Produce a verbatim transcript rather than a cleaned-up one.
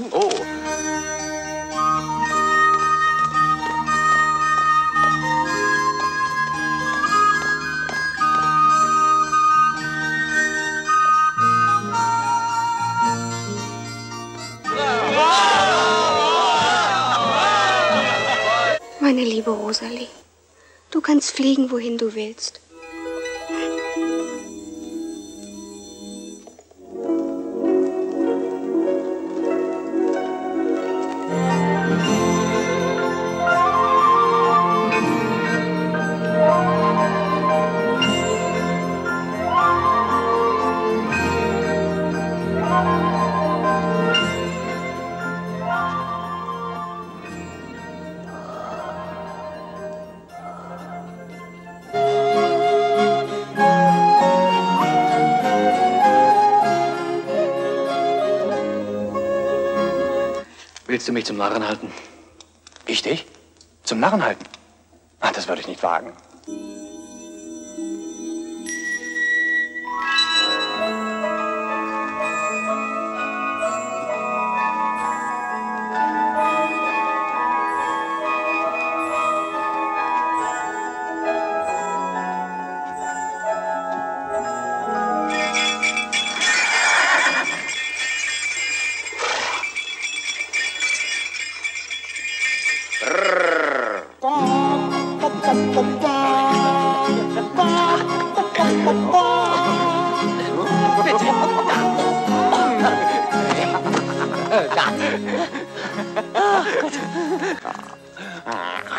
Oh. Meine liebe Rosalie, du kannst fliegen, wohin du willst. Willst du mich zum Narren halten? Ich dich? Zum Narren halten? Ach, das würde ich nicht wagen. Ach Gott.